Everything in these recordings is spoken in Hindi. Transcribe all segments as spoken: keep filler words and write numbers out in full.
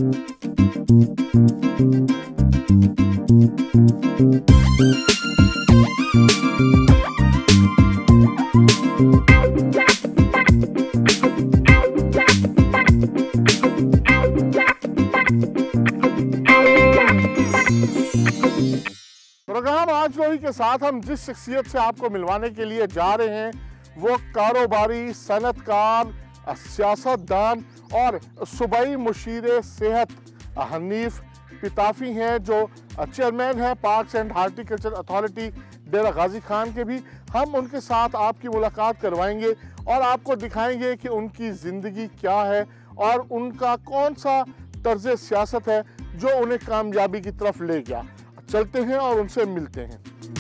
प्रोग्राम आज रोही के साथ हम जिस शख्सियत से आपको मिलवाने के लिए जा रहे हैं वो कारोबारी, सनतकार, सियासतदान और सूबाई मुशीर सेहत हनीफ पिताफी हैं, जो चेयरमैन हैं parks and horticulture authority Dera Ghazi Khan के भी। हम उनके साथ आपकी मुलाकात करवाएंगे और आपको दिखाएंगे कि उनकी ज़िंदगी क्या है और उनका कौन सा तर्ज सियासत है जो उन्हें कामयाबी की तरफ ले गया। चलते हैं और उनसे मिलते हैं।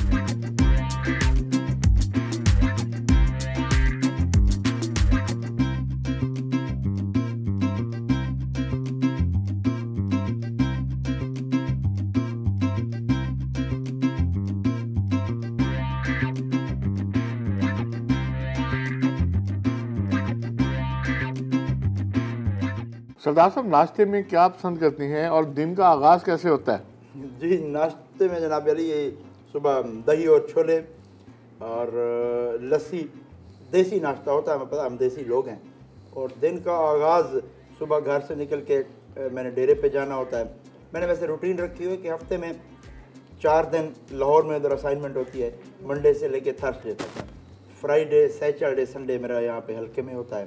सरदार साहब, नाश्ते में क्या पसंद करती हैं और दिन का आगाज़ कैसे होता है? जी, नाश्ते में जनाब अली ये सुबह दही और छोले और लस्सी देसी नाश्ता होता है। हमें पता, हम देसी लोग हैं। और दिन का आगाज़ सुबह घर से निकल के मैंने डेरे पे जाना होता है। मैंने वैसे रूटीन रखी हुई है कि हफ्ते में चार दिन लाहौर में उधर असाइनमेंट होती है, मंडे से लेके थर्सडे तक। फ्राइडे, सैटरडे, संडे मेरा यहाँ पे हल्के में होता है।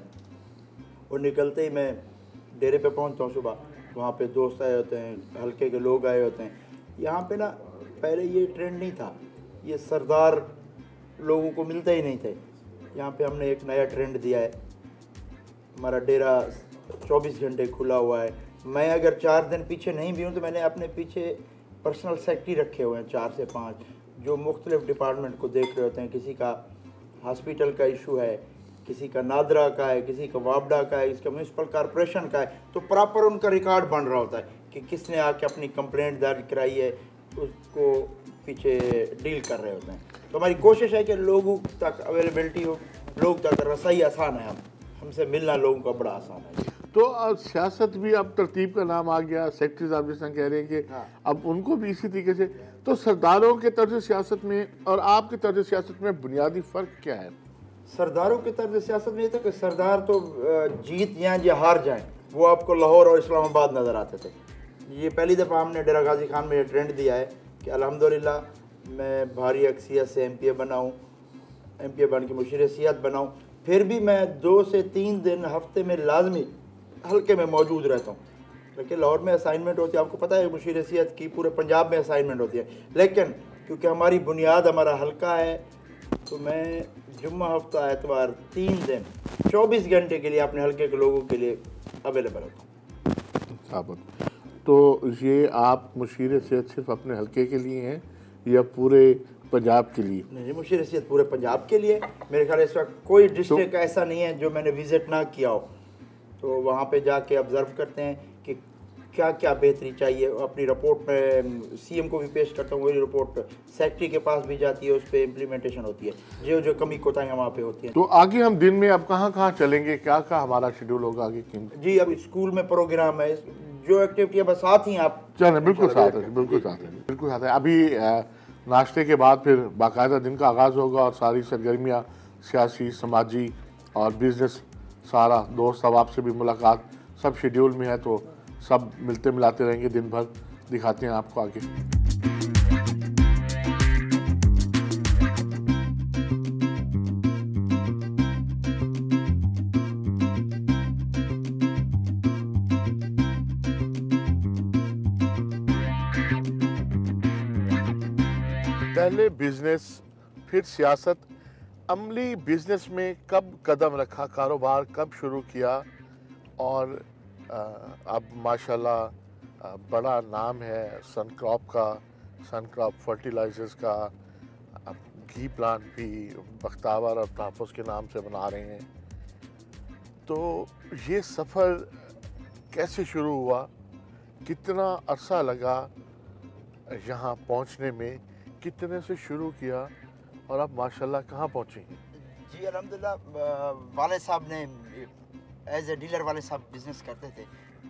और निकलते ही मैं डेरे पे पहुँचता हूँ सुबह। वहाँ पे दोस्त आए होते हैं, हल्के के लोग आए होते हैं। यहाँ पे ना पहले ये ट्रेंड नहीं था, ये सरदार लोगों को मिलते ही नहीं थे। यहाँ पे हमने एक नया ट्रेंड दिया है। हमारा डेरा चौबीस घंटे खुला हुआ है। मैं अगर चार दिन पीछे नहीं भी हूँ तो मैंने अपने पीछे पर्सनल सेक्रेटरी रखे हुए हैं, चार से पाँच, जो मुख्तलिफ डिपार्टमेंट को देख रहे होते हैं। किसी का हॉस्पिटल का इशू है, किसी का नादरा का है, किसी का वापडा का है, किसी का म्यूनसिपल कॉरपोरेशन का है, तो प्रॉपर उनका रिकॉर्ड बन रहा होता है कि किसने आके अपनी कंप्लेंट दर्ज कराई है, उसको पीछे डील कर रहे होते हैं। तो हमारी कोशिश है कि लोगों तक अवेलेबिलिटी हो, लोग तक रसाई आसान है। हम हमसे मिलना लोगों का बड़ा आसान है। तो सियासत भी अब तरतीब का नाम आ गया। सेक्रेटरी साहब जिस तरह कह रहे हैं कि हाँ। अब उनको भी इसी तरीके से। तो सरदारों के तर्ज सियासत में और आपके तर्ज सियासत में बुनियादी फ़र्क क्या है? सरदारों के तर्ज सियासत में ये था कि सरदार तो जीत जाएँ या हार जाएँ, वो आपको लाहौर और इस्लामाबाद नज़र आते थे। ये पहली दफ़ा हमने डेरा गाजी खान में ये ट्रेंड दिया है कि अल्हम्दुलिल्लाह मैं भारी अक्सियत से एम पी ए बनाऊँ, एम पी ए बन के मुशीर सियासत बनाऊँ। फिर भी मैं दो से तीन दिन हफ्ते में लाजमी हल्के में मौजूद रहता हूँ। लेकिन लाहौर में असाइनमेंट होती है, आपको पता है मुशीर सियासत की पूरे पंजाब में असाइनमेंट होती है। लेकिन क्योंकि हमारी बुनियाद हमारा हल्का है, तो मैं जुम्मा हफ्ता एतवार तीन दिन चौबीस घंटे के लिए अपने हल्के के लोगों के लिए अवेलेबल होता हूँ। तो ये आप मुशीर सेहत सिर्फ अपने हल्के के लिए हैं या पूरे पंजाब के लिए? नहीं, मुशीर सेहत पूरे पंजाब के लिए। मेरे ख्याल इस वक्त कोई डिस्ट्रिक्ट तो, ऐसा नहीं है जो मैंने विजिट ना किया हो। तो वहाँ पे जाके ऑब्जर्व करते हैं कि क्या क्या बेहतरी चाहिए। अपनी रिपोर्ट में सीएम को भी पेश करता हूँ, वही रिपोर्ट सेक्रेटरी के पास भी जाती है, उस पर इम्प्लीमेंटेशन होती है, जो जो कमी कोताहियाँ वहाँ पे होती हैं। तो आगे हम दिन में अब कहाँ कहाँ चलेंगे, क्या क्या हमारा शेड्यूल होगा आगे? जी, अब स्कूल में प्रोग्राम है, जो एक्टिविटी बस साथ ही आप चलें। बिल्कुल साथ है, बिल्कुल साथ है, बिल्कुल साथ है। अभी नाश्ते के बाद फिर बाकायदा दिन का आगाज़ होगा और सारी सरगर्मियाँ सियासी, समाजी और बिजनेस, सारा दोस्त अब आपसे भी मुलाकात सब शेड्यूल में है। तो सब मिलते मिलाते रहेंगे दिन भर, दिखाते हैं आपको आगे। पहले बिजनेस, फिर सियासत। अमली बिजनेस में कब कदम रखा, कारोबार कब शुरू किया? और आ, अब माशाल्लाह बड़ा नाम है सन क्रॉप का, सन क्रॉप फर्टिलाइजर्स का। अब घी प्लांट भी बख्तावर और तहफ़्फ़ुज़ के नाम से बना रहे हैं। तो ये सफ़र कैसे शुरू हुआ, कितना अरसा लगा यहाँ पहुँचने में, कितने से शुरू किया और अब माशाल्लाह कहाँ पहुँचे हैं? जी अल्हम्दुलिल्लाह, वाले साहब ने एज ए डीलर वाले साहब बिज़नेस करते थे,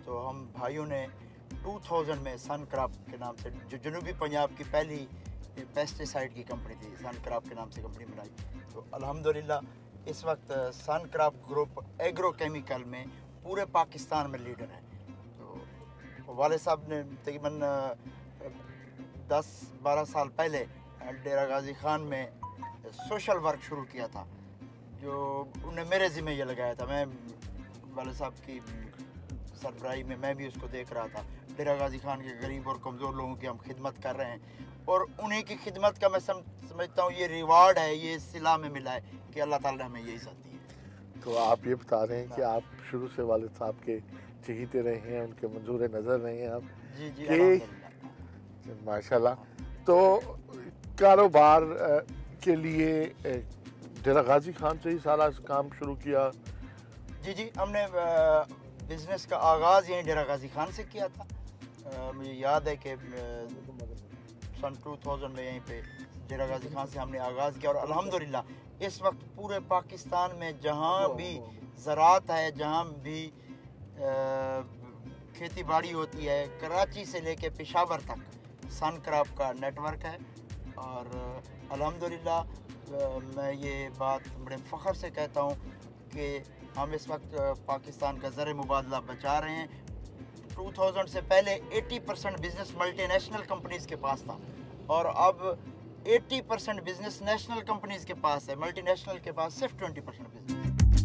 तो हम भाइयों ने दो हज़ार में सन क्राफ्ट के नाम से, जो जनूबी पंजाब की पहली पेस्टिसाइड की कंपनी थी, सन क्राफ्ट के नाम से कंपनी बनाई। तो अल्हम्दुलिल्लाह इस वक्त sun craft group agro chemical में पूरे पाकिस्तान में लीडर है। तो वाले साहब ने तकरीबन दस बारह साल पहले डेरा गाजी खान में सोशल वर्क शुरू किया था, जो उन्हें मेरे ज़िम्मे ये लगाया था। मैं वाले साहब की सरबराही में मैं भी उसको देख रहा था। डेरा गाजी खान के गरीब और कमज़ोर लोगों की हम खिदमत कर रहे हैं, और उन्हीं की खिदमत का मैं सम, समझता हूँ ये रिवार्ड है, ये सिला में मिला है कि अल्लाह ताला ने हमें ये इज़्ज़त दी है। तो आप ये बता रहे हैं कि आप शुरू से वालिद साहब के चहीते रहे हैं, उनके मंजूर नज़र रहे हैं आप? जी जी माशाल्लाह। तो कारोबार के लिए डेरा गाजी खान से ही सारा काम शुरू किया? जी जी हमने बिज़नेस का आगाज़ यहीं डेरा गाजी खान से किया था। आ, मुझे याद है कि सन दो हज़ार में यहीं पे डेरा गाजी खान से हमने आगाज़ किया, और अल्हम्दुलिल्लाह इस वक्त पूरे पाकिस्तान में जहाँ भी ज़राअत है, जहाँ भी खेती बाड़ी होती है, कराची से लेके पेशावर तक सन क्राफ्ट का नेटवर्क है। और अल्हम्दुलिल्लाह मैं ये बात बड़े फ़ख्र से कहता हूँ कि हम इस वक्त पाकिस्तान का ज़र मुबादला बचा रहे हैं। दो हज़ार से पहले अस्सी परसेंट बिज़नेस मल्टीनेशनल कंपनीज़ के पास था, और अब अस्सी परसेंट बिज़नेस नेशनल कंपनीज़ के पास है, मल्टीनेशनल के पास सिर्फ बीस परसेंट बिज़नेस।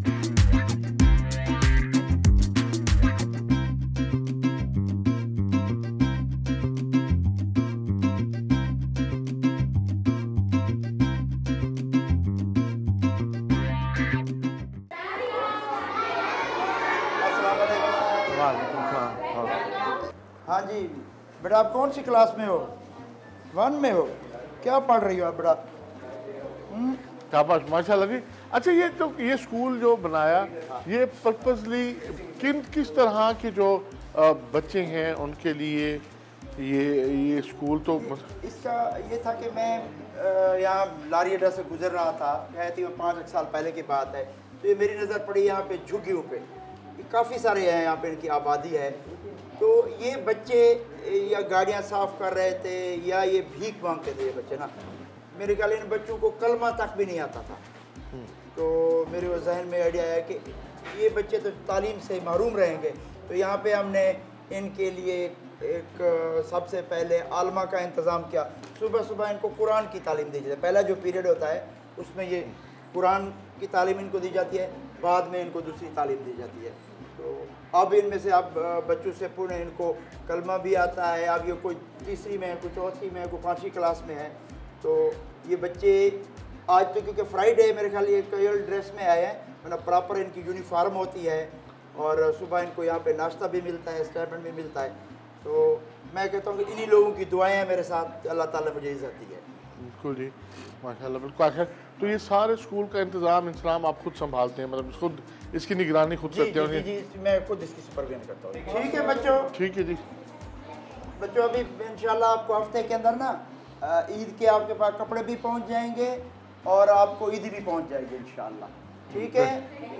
हाँ जी बेटा, आप कौन सी क्लास में हो? वन में हो? क्या पढ़ रही हो आप बेटा? शाबाश, माशाल्लाह जी। अच्छा, ये तो ये स्कूल जो बनाया, ये पर्पसली किन किस तरह के जो बच्चे हैं उनके लिए ये ये स्कूल? तो इसका ये था कि मैं यहाँ लारी अड्डा से गुजर रहा था, गए थी वो पाँच साल पहले की बात है, तो ये मेरी नज़र पड़ी यहाँ पे झुग्गियों पे, काफ़ी सारे हैं यहाँ पे, इनकी आबादी है। तो ये बच्चे या गाड़ियाँ साफ़ कर रहे थे या ये भीख मांगते थे ये बच्चे ना। मेरे ख्याल इन बच्चों को कलमा तक भी नहीं आता था। तो मेरे वो जहन में आइडिया आया कि ये बच्चे तो तालीम से महरूम रहेंगे, तो यहाँ पे हमने इनके लिए एक सबसे पहले आलमा का इंतज़ाम किया। सुबह सुबह इनको कुरान की तालीम दी जाती है। पहला जो पीरियड होता है उसमें ये कुरान की तालीम इनको दी जाती है, बाद में इनको दूसरी तालीम दी जाती है। तो अब इनमें से अब बच्चों से पूरे इनको कलमा भी आता है। अब ये कोई तीसरी में है, कोई चौथी में है, कोई पाँचवीं क्लास में है। तो ये बच्चे आज तो क्योंकि फ्राइडे है, मेरे ख्याल ये कैजुअल ड्रेस में आए हैं, मतलब प्रॉपर इनकी यूनिफॉर्म होती है, और सुबह इनको यहाँ पे नाश्ता भी मिलता है, स्टाइपेंड भी मिलता है। तो मैं कहता हूँ कि इन्हीं लोगों की दुआएं हैं मेरे साथ, अल्लाह ताला मुझे इज़्ज़त दी है। बिल्कुल जी, माशाल्लाह, बिल्कुल। आखिर तो ये सारे स्कूल का इंतज़ाम इंतज़ाम आप खुद संभालते हैं, मतलब खुद इसकी निगरानी खुद करते हैं? जी, जी, जी, मैं खुद इसकी सुपरविजन करता हूँ। ठीक है बच्चों, ठीक है जी। बच्चों अभी इंशाल्लाह आपको हफ्ते के अंदर ना ईद के आपके पास कपड़े भी पहुँच जाएंगे, और आपको ईद भी पहुँच जाएगी इंशाल्लाह। ठीक है?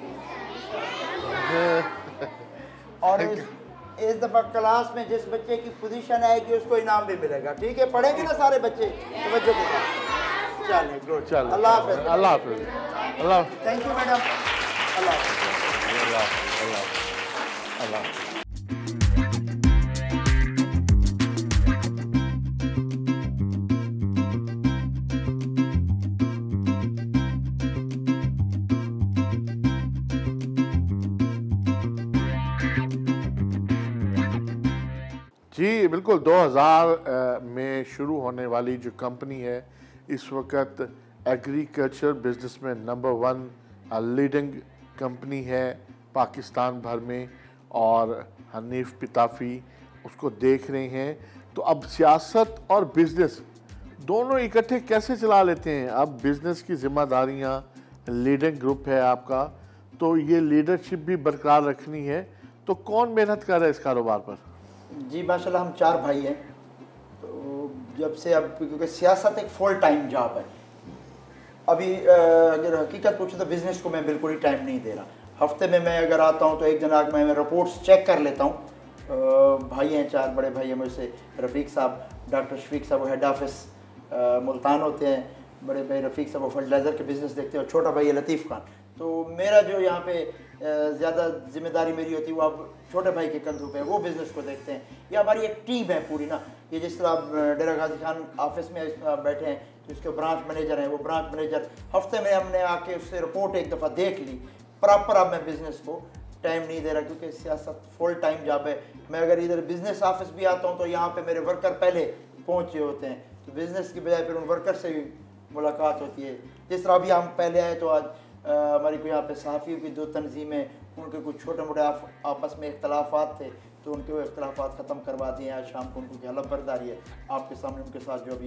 और इस, इस दफ़ा क्लास में जिस बच्चे की पोजीशन आएगी उसको इनाम भी मिलेगा। ठीक है? पढ़ेंगे ना सारे बच्चे तो बच्चों के साथ? चलिए, गुड। चलो, अल्लाह हाफ़िज़। अल्लाह हाफ़िज़। अल्लाह, थैंक यू मैडम। अल्लाह अल्लाह अल्लाह अल्लाह। जी बिल्कुल, दो हज़ार में शुरू होने वाली जो कंपनी है इस वक्त एग्रीकल्चर बिजनेस में नंबर वन लीडिंग कंपनी है पाकिस्तान भर में, और हनीफ पिताफी उसको देख रहे हैं। तो अब सियासत और बिज़नेस दोनों इकट्ठे कैसे चला लेते हैं? अब बिज़नेस की जिम्मेदारियां, लीडिंग ग्रुप है आपका, तो ये लीडरशिप भी बरकरार रखनी है, तो कौन मेहनत कर रहा है इस कारोबार पर? जी माशाल्लाह, हम चार भाई हैं। तो जब से अब क्योंकि सियासत एक फुल टाइम जॉब है, अभी अगर हकीकत पूछे तो बिज़नेस को मैं बिल्कुल ही टाइम नहीं दे रहा। हफ्ते में मैं अगर आता हूँ तो एक दिन आकर मैं रिपोर्ट्स चेक कर लेता हूँ भाई हैं, चार बड़े भाई हैं मुझसे। रफ़ीक साहब, डॉक्टर शफीक साहब वो हेड ऑफिस मुल्तान होते हैं, बड़े भाई रफ़ीक साहब वो फर्टिलाइज़र के बिज़नेस देखते हैं, और छोटा भाई है लतीफ़ खान। तो मेरा जो यहाँ पे ज़्यादा जिम्मेदारी मेरी होती है वो अब छोटे भाई के कंधों पे, वो बिज़नेस को देखते हैं। ये हमारी एक टीम है पूरी ना। ये जिस तरह आप डेरा गाजी खान ऑफिस में बैठे हैं तो उसके ब्रांच मैनेजर हैं, वो ब्रांच मैनेजर हफ्ते में हमने आके उससे रिपोर्ट एक दफ़ा देख ली। प्रॉपर अब मैं बिज़नेस को टाइम नहीं दे रहा क्योंकि सियासत फुल टाइम जॉब है। मैं अगर इधर बिज़नेस ऑफिस भी आता हूँ तो यहाँ पे मेरे वर्कर पहले पहुँचे होते हैं, तो बिज़नेस की बजाय फिर उन वर्कर से भी मुलाकात होती है। जिस तरह अभी हम पहले आए तो आज हमारी कोई यहाँ पे सहाफ़ियों की दो तंजीमें, उनके कुछ छोटे मोटे आपस में इख्तलाफात थे तो उनके वो इख्तलाफात ख़त्म करवा दिए। आज शाम को उनको हलफ बर्दारी है आपके सामने उनके साथ जो अभी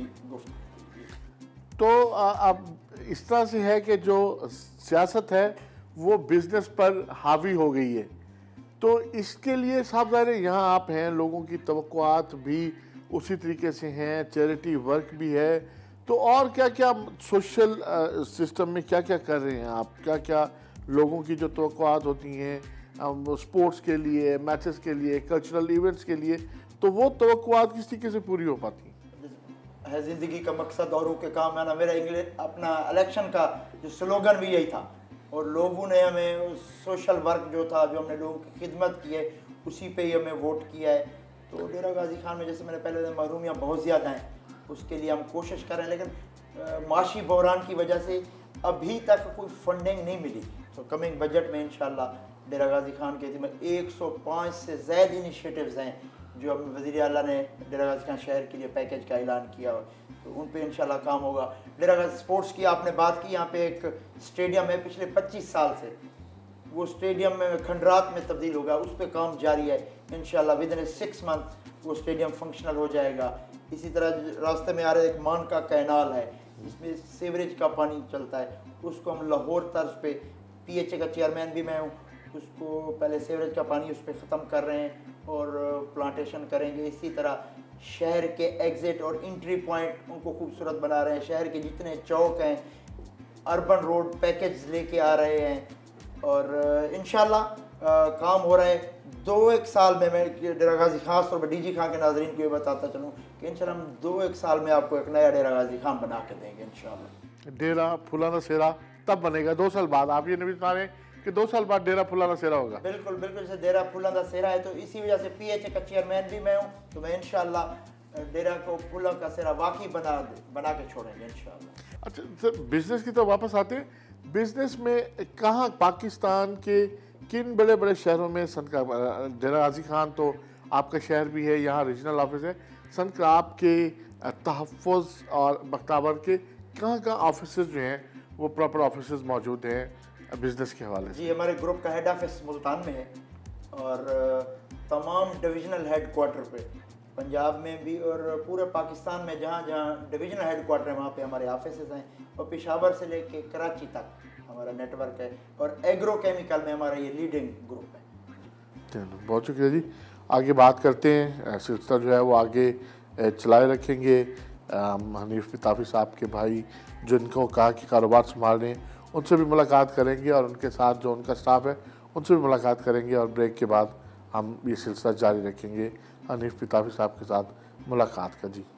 गुफ्त। तो अब इस तरह से है कि जो सियासत है वो बिज़नेस पर हावी हो गई है, तो इसके लिए साहब ज़ाहिर यहाँ आप हैं, लोगों की तवक्कुआत भी उसी तरीके से हैं, चैरिटी वर्क भी है, तो और क्या क्या सोशल सिस्टम में क्या क्या कर रहे हैं आप? क्या क्या लोगों की जो तवक्कुआत होती हैं स्पोर्ट्स के लिए, मैचेस के लिए, कल्चरल इवेंट्स के लिए, तो वो तवक्कुआत किस तरीके से पूरी हो पाती है? ज़िंदगी का मकसद औरों के काम आना। मेरा इंग्लिश अपना इलेक्शन का जो स्लोगन भी यही था, और लोगों ने हमें सोशल वर्क जो था, जो हमने लोगों की खिदमत की है, उसी पे ही हमें वोट किया है। तो डेरा गाजी खान में जैसे मैंने पहले महरूमियाँ बहुत ज़्यादा हैं, उसके लिए हम कोशिश कर रहे हैं, लेकिन माशी बहरान की वजह से अभी तक कोई फंडिंग नहीं मिली। तो कमिंग बजट में इंशाल्लाह डेरा गाजी खान के में एक सौ पाँच से ज़्यादा इनिशिएटिव्स हैं जो अब वज़ीर आला ने डेरा गाजी खान शहर के लिए पैकेज का ऐलान किया हो, तो उन पे इंशाल्लाह काम होगा। डेरा गाजी स्पोर्ट्स की आपने बात की, यहाँ पे एक स्टेडियम है पिछले पच्चीस साल से, वो स्टेडियम में खंडरात में तब्दील होगा, उस पर काम जारी है। इंशाल्लाह विद इन सिक्स मंथ वो स्टेडियम फंक्शनल हो जाएगा। इसी तरह रास्ते में आ रहा एक मान का कैनाल है, इसमें सीवरेज का पानी चलता है, उसको हम लाहौर तर्ज पे, पी एच ए का चेयरमैन भी मैं हूँ, उसको पहले सीवरेज का पानी उस पर ख़त्म कर रहे हैं और प्लांटेशन करेंगे। इसी तरह शहर के एग्ज़िट और इंट्री पॉइंट उनको खूबसूरत बना रहे हैं। शहर के जितने चौक हैं, अर्बन रोड पैकेज लेके आ रहे हैं, और इंशाल्लाह काम हो रहा है। दो एक साल में मैं डेरा गाजी खास तौर पर डी जी खान के नाजरीन को ये बताता चलूँ कि इंशाल्लाह हम दो एक साल में आपको एक नया डेरा गाजी खान बना के देंगे इंशाल्लाह। डेरा फुलाना सेरा तब बनेगा दो साल बाद, आप ये नहीं बता रहे कि दो साल बाद डेरा फुलाना सेरा होगा? बिल्कुल बिल्कुल, जैसे डेरा फुलाना सेरा है तो इसी वजह से पी एच ए का चेयरमैन भी मैं हूँ, तो मैं इंशाल्लाह डेरा को फुला का सेरा वाकई बना बना के छोड़ेंगे इंशाल्लाह। अच्छा सर, बिजनेस की तो वापस आते हैं। बिजनेस में कहाँ पाकिस्तान के किन बड़े बड़े शहरों में सन का डेरा गाजी खान तो आपका शहर भी है, यहाँ रीजनल ऑफिस है, सन का आपके तहफ़्फ़ुज़ और बख्तावर के कहाँ कहाँ ऑफिस जो हैं वो प्रॉपर ऑफिस मौजूद हैं बिज़नेस के हवाले से? जी, हमारे ग्रुप का हेड ऑफिस मुल्तान में है, और तमाम डिविजनल हेड क्वार्टर पे पंजाब में भी और पूरे पाकिस्तान में जहाँ जहाँ डिविजनल हेड क्वार्टर है वहाँ पे हमारे ऑफिस हैं, और पेशावर से लेके कराची तक हमारा नेटवर्क है, और एग्रो केमिकल में हमारा ये लीडिंग ग्रुप है। चलो बहुत शुक्रिया जी, आगे बात करते हैं। सिलसिला जो है वो आगे चलाए रखेंगे। हनीफ पिताफी साहब के भाई जो इनको कहा कि कारोबार संभाल रहे हैं, उनसे भी मुलाकात करेंगे, और उनके साथ जो उनका स्टाफ है उनसे भी मुलाकात करेंगे, और ब्रेक के बाद हम ये सिलसिला जारी रखेंगे हनीफ पिताफी साहब के साथ मुलाकात का। जी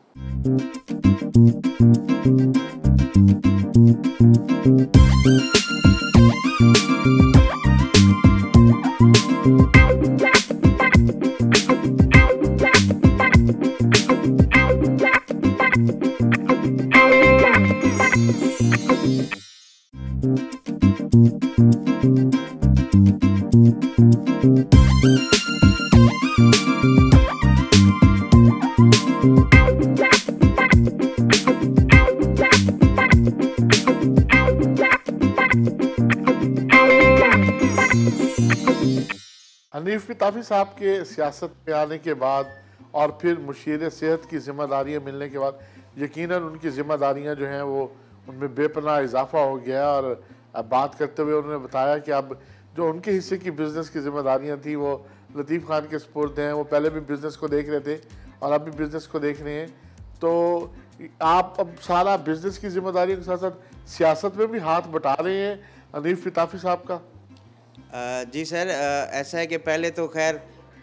हनीफ पिताफी साहब के सियासत में आने के बाद और फिर मुशीर सेहत की ज़िम्मेदारियाँ मिलने के बाद यकीनन उनकी ज़िम्मेदारियाँ जो हैं वो उनमें बेपनाह इजाफा हो गया, और अब बात करते हुए उन्होंने बताया कि अब जो उनके हिस्से की बिज़नेस की ज़िम्मेदारियाँ थी वो लतीफ़ खान के सपुर्द हैं। वो पहले भी बिज़नेस को देख रहे थे और अब भी बिज़नेस को देख रहे हैं, तो आप अब सारा बिज़नेस की ज़िम्मेदारियों के साथ साथ सियासत में भी हाथ बटा रहे हैं हनीफ पिताफी साहब का? जी सर, ऐसा है कि पहले तो खैर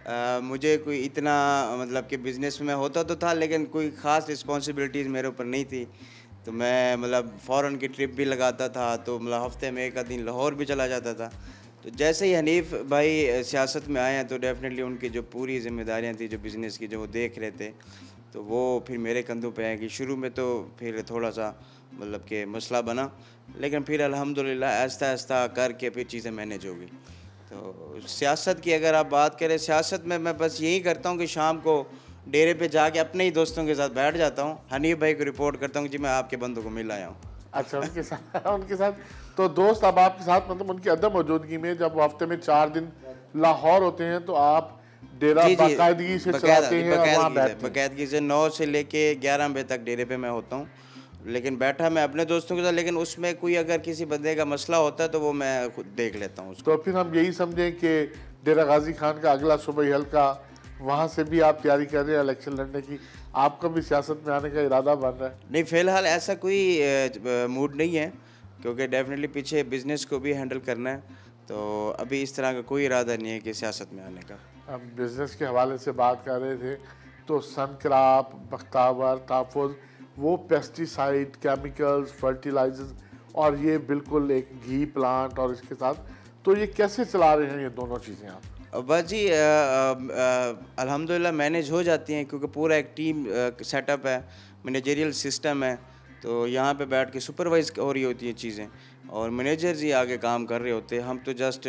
आ, मुझे कोई इतना मतलब कि बिज़नेस में होता तो था, लेकिन कोई ख़ास रिस्पॉन्सिबिलिटीज़ मेरे ऊपर नहीं थी। तो मैं मतलब फ़ॉरेन की ट्रिप भी लगाता था, तो मतलब हफ़्ते में एक आध दिन लाहौर भी चला जाता था। तो जैसे ही हनीफ भाई सियासत में आए हैं तो डेफ़िनेटली उनकी जो पूरी ज़िम्मेदारियाँ थी जो बिज़नेस की, जो वो देख रहे थे, तो वो फिर मेरे कंधों पे आए कि शुरू में तो फिर थोड़ा सा मतलब कि मसला बना, लेकिन फिर अल्हम्दुलिल्लाह आहिस्ता आहिस्ता करके फिर चीज़ें मैनेज हो गई। तो सियासत की अगर आप बात करें, सियासत में मैं बस यही करता हूँ कि शाम को डेरे पे जाके अपने ही दोस्तों के साथ बैठ जाता हूँ, हनीफ भाई को रिपोर्ट करता हूँ जी मैं आपके बंदों को मिल आया हूँ। अच्छा, उनके साथ उनके साथ तो दोस्त अब आपके साथ मतलब उनकी अदम मौजूदगी में जब वो हफ्ते में चार दिन लाहौर होते हैं तो आप डेरा जी जी बाकायदगी से चलाते हैं और वहाँ बाकायदगी से बैठते हैं? बाकायदगी से नौ से लेके ग्यारह बजे तक डेरे पे मैं होता हूँ, लेकिन बैठा मैं अपने दोस्तों के साथ, लेकिन उसमें कोई अगर किसी बंदे का मसला होता है तो वो मैं खुद देख लेता हूँ उसको। तो फिर हम यही समझें कि डेरा गाजी खान का अगला सूबाई हल्का, वहाँ से भी आप तैयारी कर रहे हैं इलेक्शन लड़ने की, आपका भी सियासत में आने का इरादा बन रहा है? नहीं, फ़िलहाल ऐसा कोई मूड नहीं है, क्योंकि डेफिनेटली पीछे बिज़नेस को भी हैंडल करना है, तो अभी इस तरह का कोई इरादा नहीं है कि सियासत में आने का। हम बिज़नेस के हवाले से बात कर रहे थे तो सनक्राप, बख्तावर, ताफुज़, वो पेस्टिसाइड, केमिकल्स, फर्टिलाइजर्स और ये बिल्कुल एक घी प्लांट और इसके साथ, तो ये कैसे चला रहे हैं ये दोनों चीज़ें आप? बस जी अल्हम्दुलिल्लाह मैनेज हो जाती हैं, क्योंकि पूरा एक टीम सेटअप है, मैनेजरियल सिस्टम है, तो यहाँ पे बैठ के सुपरवाइज हो रही होती हैं चीज़ें और मैनेजर्स ही आगे काम कर रहे होते हैं, हम तो जस्ट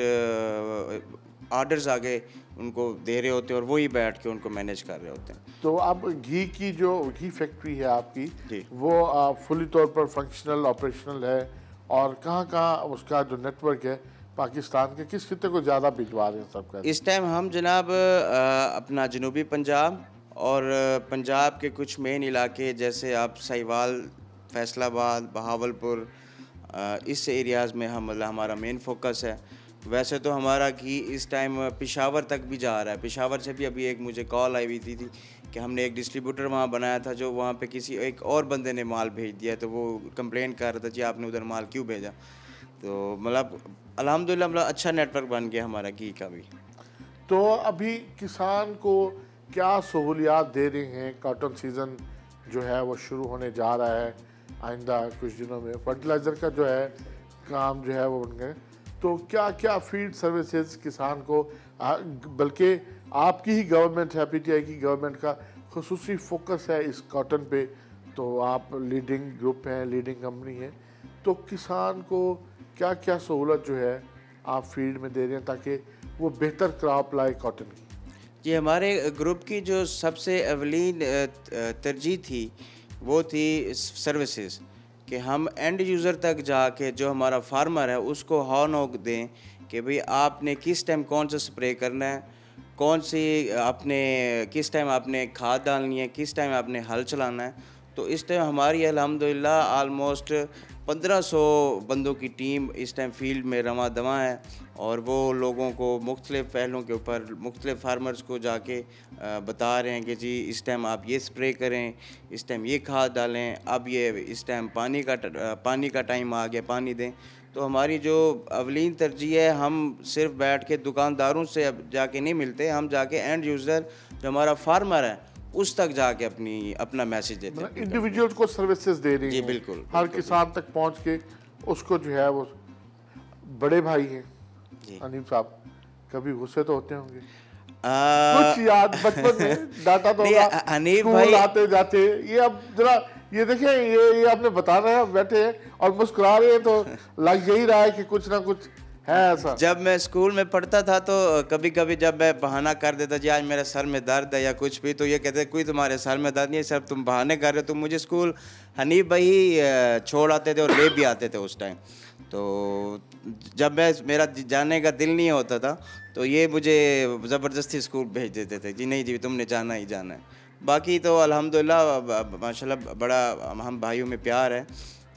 ऑर्डर्स आगे उनको दे रहे होते हैं और वही बैठ के उनको मैनेज कर रहे होते हैं। तो अब घी की जो घी फैक्ट्री है आपकी जी, वो फुली तौर पर फंक्शनल ऑपरेशनल है और कहाँ कहाँ उसका जो नेटवर्क है पाकिस्तान के किस खिते को ज़्यादा भिजवा रहे हैं सबका? इस टाइम हम जनाब अ, अपना जनूबी पंजाब और पंजाब के कुछ मेन इलाके जैसे आप साहिवाल, फैसलाबाद, बहावलपुर, अ, इस एरियाज़ में हम मतलब हमारा मेन फोकस है। वैसे तो हमारा घी इस टाइम पेशावर तक भी जा रहा है। पेशावर से भी अभी एक मुझे कॉल आई हुई थी, थी कि हमने एक डिस्ट्रीब्यूटर वहाँ बनाया था, जो वहाँ पे किसी एक और बंदे ने माल भेज दिया, तो वो कंप्लेन कर रहा था जी आपने उधर माल क्यों भेजा। तो मतलब अल्हम्दुलिल्लाह मतलब अच्छा नेटवर्क बन गया हमारा घी का भी। तो अभी किसान को क्या सहूलियात दे रहे हैं? कॉटन सीज़न जो है वो शुरू होने जा रहा है आइंदा कुछ दिनों में, फर्टिलाइज़र का जो है काम जो है वो बन गए, तो क्या क्या फीड सर्विसेज किसान को, बल्कि आपकी ही गवर्नमेंट है, पीटीआई की गवर्नमेंट का खुसूसी फोकस है इस कॉटन पे, तो आप लीडिंग ग्रुप हैं, लीडिंग कंपनी है, तो किसान को क्या क्या सहूलत जो है आप फील्ड में दे रहे हैं ताकि वो बेहतर क्रॉप लाए कॉटन की? जी, हमारे ग्रुप की जो सबसे अवलीन तरजीह थी वो थी सर्विसेज, कि हम एंड यूज़र तक जाके जो हमारा फार्मर है उसको हॉर्न दें कि भाई आपने किस टाइम कौन सा स्प्रे करना है, कौन सी आपने किस टाइम आपने खाद डालनी है, किस टाइम आपने हल चलाना है। तो इस टाइम हमारी अल्हम्दुलिल्लाह आलमोस्ट पंद्रह सौ बंदों की टीम इस टाइम फील्ड में रवा दवा है और वो लोगों को मुख्तलिफ़ पहलों के ऊपर मुख्तलिफ़ फार्मर्स को जाके बता रहे हैं कि जी इस टाइम आप ये स्प्रे करें, इस टाइम ये खाद डालें, अब ये इस टाइम पानी का पानी का टाइम आ गया, पानी दें। तो हमारी जो अवलीन तरजीह है, हम सिर्फ बैठ के दुकानदारों से अब जाके नहीं मिलते, हम जाके एंड यूज़र जो हमारा फार्मर है उस तक जाके अपनी अपना मैसेज देते हैं। इंडिविजुअल्स को सर्विसेज दे रही जी हैं, बिल्कुल, हर किसान तक पहुंच के उसको जो है वो, बड़े भाई हैं हनीफ साहब, कभी गुस्से तो होते होंगे? आ, कुछ याद बचपन में डांटा तो होगा हनीफ भाई आते जाते, ये अब जरा ये देखें, ये ये आपने बताना है, बैठे हैं और मुस्कुरा रहे हैं तो लग यही रहा है कि कुछ ना कुछ है ऐसा। जब मैं स्कूल में पढ़ता था तो कभी कभी जब मैं बहाना कर देता जी आज मेरे सर में दर्द है या कुछ भी, तो ये कहते कोई तुम्हारे सर में दर्द नहीं है, सर तुम बहाने कर रहे हो। तो मुझे स्कूल हनीफ भाई छोड़ आते थे और ले भी आते थे उस टाइम। तो जब मैं मेरा जाने का दिल नहीं होता था तो ये मुझे ज़बरदस्ती स्कूल भेज देते थे, जी नहीं जी तुमने जाना ही जाना है। बाकी तो अल्हम्दुलिल्लाह माशाल्लाह बड़ा हम भाइयों में प्यार है।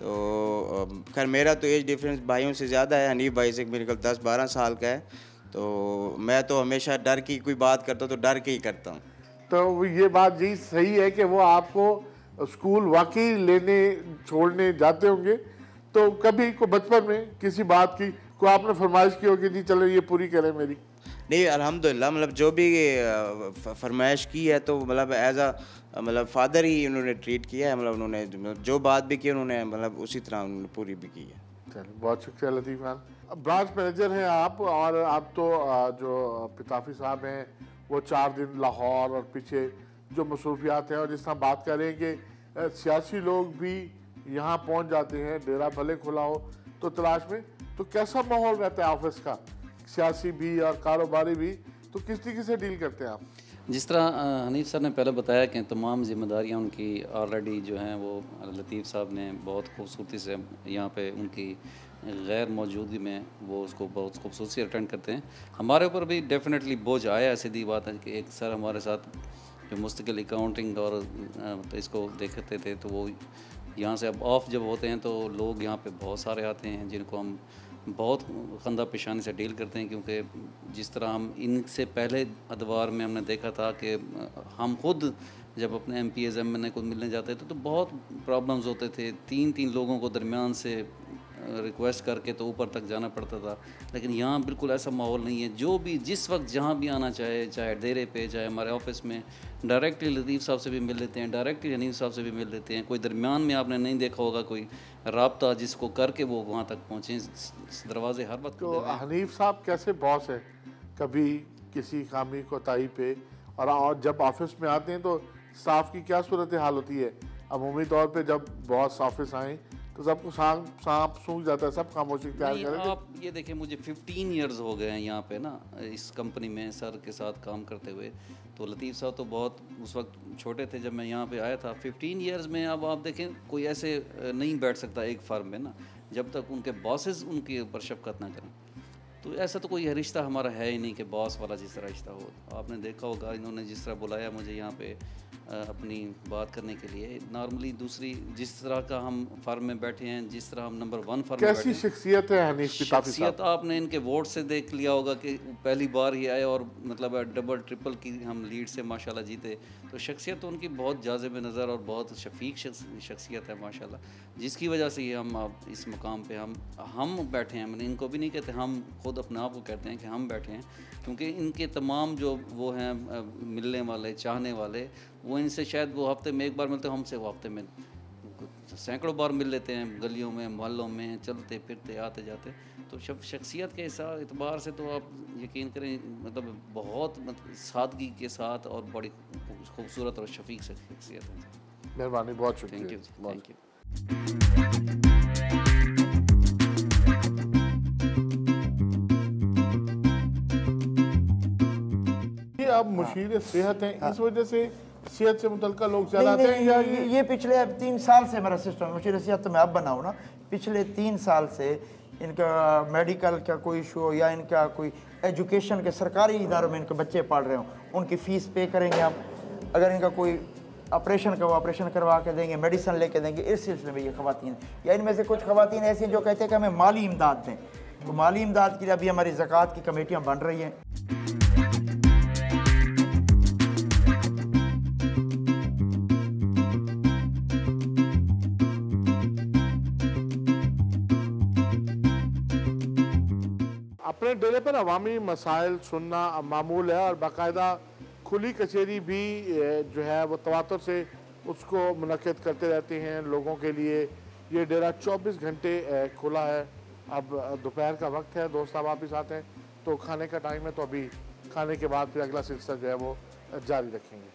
तो खैर मेरा तो एज डिफरेंस भाइयों से ज़्यादा है, हनीफ भाई से मेरे ख्याल दस बारह साल का है। तो मैं तो हमेशा डर की कोई बात करता हूँ तो डर के ही करता हूँ। तो ये बात यही सही है कि वो आपको स्कूल वाकई लेने छोड़ने जाते होंगे, तो कभी को बचपन में किसी बात की को आपने फरमाइश की होगी जी चलो ये पूरी करें मेरी? नहीं अल्हम्दुलिल्लाह, मतलब जो भी फरमाइश की है तो मतलब एज अ मतलब फादर ही उन्होंने ट्रीट किया है, मतलब उन्होंने जो बात भी की उन्होंने मतलब उसी तरह उन्होंने पूरी भी की है। चलिए बहुत शुक्रिया लतीफ़ खान। ब्रांच मैनेजर हैं आप, और आप तो जो पिताफी साहब हैं वो चार दिन लाहौर और पीछे जो मसरूफियात हैं, और जिस तरह बात कर रहे हैं कि सियासी लोग भी यहाँ पहुँच जाते हैं, डेरा भले खुला हो तो तलाश में, तो कैसा माहौल रहता है ऑफिस का, सियासी भी और कारोबारी भी, तो किस तरीके से डील करते हैं आप? जिस तरह हनीफ सर ने पहले बताया कि तमाम जिम्मेदारियां उनकी ऑलरेडी जो हैं वो लतीफ़ साहब ने बहुत खूबसूरती से यहाँ पे उनकी गैर मौजूदगी में वो उसको बहुत खूबसूरती से अटेंड करते हैं। हमारे ऊपर भी डेफिनेटली बोझ आया, सीधी बात है कि एक सर हमारे साथ जो मुस्तकिल अकाउंटिंग और तो इसको देखते थे, तो वो यहाँ से अब ऑफ जब होते हैं तो लोग यहाँ पे बहुत सारे आते हैं जिनको हम बहुत खंदा पेशानी से डील करते हैं, क्योंकि जिस तरह हम इनसे पहले अदवार में हमने देखा था कि हम खुद जब अपने M P as M N A को मिलने जाते थे तो बहुत प्रॉब्लम्स होते थे, तीन तीन लोगों को दरमियान से रिक्वेस्ट करके तो ऊपर तक जाना पड़ता था। लेकिन यहाँ बिल्कुल ऐसा माहौल नहीं है, जो भी जिस वक्त जहाँ भी आना चाहे, चाहे डेरे पे, चाहे हमारे ऑफिस में, डायरेक्टली लतीफ़ साहब से भी मिल लेते हैं, डायरेक्टली हनीफ साहब से भी मिल लेते हैं। कोई दरमियान में आपने नहीं देखा होगा कोई राब्ता जिसको करके वो वहाँ तक पहुँचे, दरवाजे हर वक्त। तो हनीफ साहब कैसे बॉस है, कभी किसी खामी कोताही पे, और जब ऑफिस में आते हैं तो स्टाफ की क्या सूरत हाल होती है? अमूमी तौर पे जब बॉस ऑफिस आए तो सबको सांप सांप सूख जाता है, सब खामोशी प्यार करेंगे। आप ये देखें, मुझे फिफ्टीन इयर्स हो गए हैं यहाँ पे ना इस कंपनी में सर के साथ काम करते हुए। तो लतीफ़ साहब तो बहुत उस वक्त छोटे थे जब मैं यहाँ पे आया था। फिफ्टीन इयर्स में अब आप देखें कोई ऐसे नहीं बैठ सकता एक फर्म में ना जब तक उनके बॉसेस उनके ऊपर शफकत ना करें। तो ऐसा तो कोई रिश्ता हमारा है ही नहीं कि बॉस वाला जिस तरह रिश्ता हो। आपने देखा होगा इन्होंने जिस तरह बुलाया मुझे यहाँ पे अपनी बात करने के लिए, नॉर्मली दूसरी जिस तरह का हम फर्म में बैठे हैं, जिस तरह हम नंबर वन फर्म में कैसी शख्सियत है हनीफ पिताफी साहब? शख्सियत आपने इनके वोट से देख लिया होगा कि पहली बार ही आए और मतलब डबल ट्रिपल की हम लीड से माशाल्लाह जीते। तो शख्सियत तो उनकी बहुत जाज़िब नज़र और बहुत शफीक शख्सियत है माशाल्लाह, जिसकी वजह से ये हम अब इस मुकाम पे हम हम बैठे हैं। मैंने इनको भी नहीं कहते, हम खुद अपने आप को कहते हैं कि हम बैठे हैं, क्योंकि इनके तमाम जो वो हैं मिलने वाले, चाहने वाले, वो इनसे शायद वो हफ्ते में एक बार मिलते हैं, हमसे वो हफ्ते में सैकड़ों बार मिल लेते हैं, गलियों में, मोहल्लों में, चलते फिरते आते जाते। तो शब शख्सियत के हिसाब एतबार से तो आप यकीन करें मतलब बहुत मतलब सादगी के साथ और बड़ी खूबसूरत और शफीक शख्सियत है। मेहरबानी, बहुत शुक्रिया। Thank you, thank you. अब मुशीर सेहत हैं, इस वजह से सेहत से मुतल्लिक़ लोग ज़्यादा आते हैं या ये, ये पिछले अब तीन साल से मेरा सिस्टम मुशीर सेहत तो मैं अब बनाऊँ ना, पिछले तीन साल से इनका मेडिकल का कोई इशू हो या इनका कोई एजुकेशन के सरकारी इदारों में इनके बच्चे पढ़ रहे हों, उनकी फ़ीस पे करेंगे हम। अगर इनका कोई ऑपरेशन का वो ऑपरेशन करवा के देंगे, मेडिसिन लेके देंगे। इस सिलसिले में ये ख़वातीन या इनमें से कुछ ख़वातीन ऐसी हैं जो कहते हैं कि हमें माली इमदाद दें। तो माली इमदाद के लिए अभी हमारी ज़कात की कमेटियाँ बन रही हैं। अपने डेरे पर अवामी मसाइल सुनना मामूल है, और बाकायदा खुली कचहरी भी जो है वो तवातुर से उसको मुनक्किद करते रहते हैं लोगों के लिए। ये डेरा चौबीस घंटे खुला है। अब दोपहर का वक्त है, दोस्त साहब वापस आते हैं तो खाने का टाइम है, तो अभी खाने के बाद फिर अगला सिलसिला जो है वो जारी रखेंगे।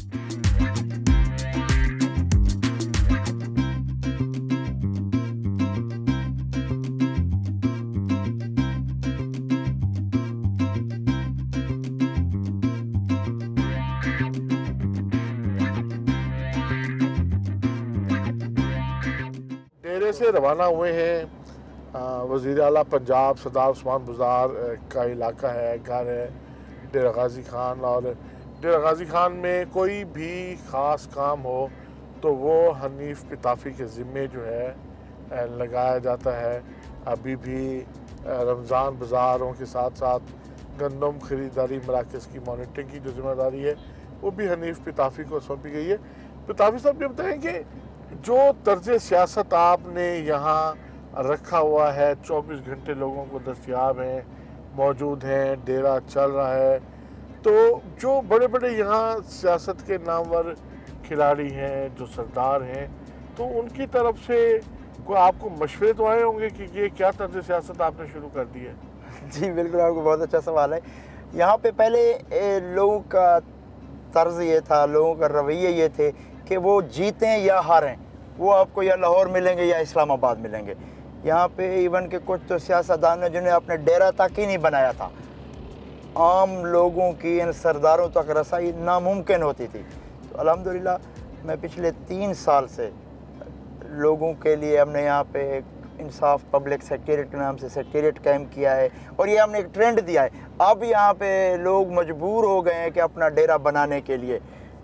से रवाना हुए हैं वज़ीर आला पंजाब सरदार उस्मान बुज़दार का इलाका है, घर है डेरा गाजी खान। और डेरा गाजी खान में कोई भी ख़ास काम हो तो वो हनीफ पिताफी के ज़िम्मे जो है लगाया जाता है। अभी भी रमज़ान बाज़ारों के साथ साथ गंदम ख़रीदारी मराकज़ की मॉनिटरिंग की जो ज़िम्मेदारी है वो भी हनीफ पिताफी को सौंपी गई है। पिताफी साहब ये बताएँ कि जो तर्ज सियासत आपने यहाँ रखा हुआ है, चौबीस घंटे लोगों को दस्तयाब हैं, मौजूद हैं, डेरा चल रहा है। तो जो बड़े बड़े यहाँ सियासत के नामवर खिलाड़ी हैं, जो सरदार हैं, तो उनकी तरफ से कोई आपको मशवरे तो आए होंगे कि ये क्या तर्ज सियासत आपने शुरू कर दी है? जी बिल्कुल, आपको बहुत अच्छा सवाल है। यहाँ पे पहले लोगों का तर्ज ये था, लोगों का रवैये ये थे कि वो जीतें या हारें, वो आपको या लाहौर मिलेंगे या इस्लामाबाद मिलेंगे। यहाँ पे इवन के कुछ तो सियासतदान ने जिन्हें अपने डेरा तक ही नहीं बनाया था, आम लोगों की इन सरदारों तक रसाई नामुमकिन होती थी। तो अल्हम्दुलिल्लाह मैं पिछले तीन साल से लोगों के लिए हमने यहाँ पे एक इंसाफ पब्लिक सेक्रेटरीट के नाम से सेक्रेटरीट कायम किया है, और ये हमने एक ट्रेंड दिया है। अब यहाँ पे लोग मजबूर हो गए हैं कि अपना डेरा बनाने के लिए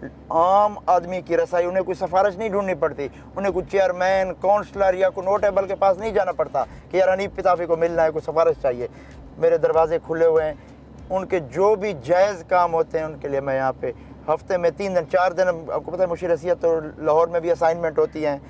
आम आदमी की रसाई, उन्हें कोई सिफारिश नहीं ढूंढनी पड़ती, उन्हें कोई चेयरमैन, काउंसलर या कोई नोटेबल के पास नहीं जाना पड़ता कि यार हनीफ पिताफी को मिलना है, कोई सिफारिश चाहिए। मेरे दरवाजे खुले हुए हैं, उनके जो भी जायज़ काम होते हैं उनके लिए मैं यहाँ पे हफ्ते में तीन दिन चार दिन, आपको पता है मुशीर रसीयत तो लाहौर में भी असाइनमेंट होती हैं,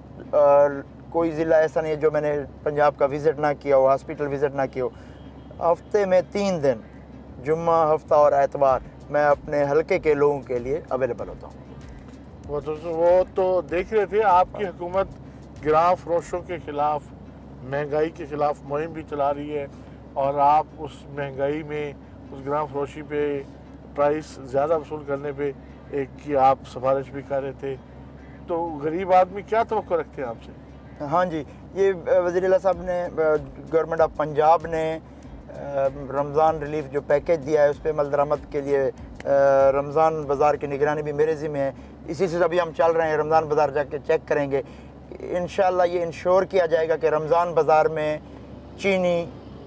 और कोई ज़िला ऐसा नहीं है जो मैंने पंजाब का विज़िट ना किया हो, हॉस्पिटल विज़िट ना किया हो। हफ्ते में तीन दिन, जुम्मा, हफ्ता और एतवार, मैं अपने हलके के लोगों के लिए अवेलेबल होता हूँ। वो तो वो तो देख रहे थे आपकी हुकूमत गिरां फरोशों के ख़िलाफ़, महंगाई के ख़िलाफ़ मुहिम भी चला रही है, और आप उस महंगाई में, उस गिरां फरोशी पे प्राइस ज़्यादा वसूल करने पे एक की आप सिफारिश भी कर रहे थे। तो गरीब आदमी क्या तवक्को रखते हैं आपसे? हाँ जी, ये वज़ीर-ए-आला साहब ने, गवर्नमेंट ऑफ पंजाब ने रमज़ान रिलीफ जो पैकेज दिया है उस पर अमल दरामद के लिए रमज़ान बाज़ार की निगरानी भी मेरे ज़िम्मे है। इसी से अभी हम चल रहे हैं, रमज़ान बाज़ार जाके चेक करेंगे। इंशाअल्लाह ये इंश्योर किया जाएगा कि रमज़ान बाज़ार में चीनी,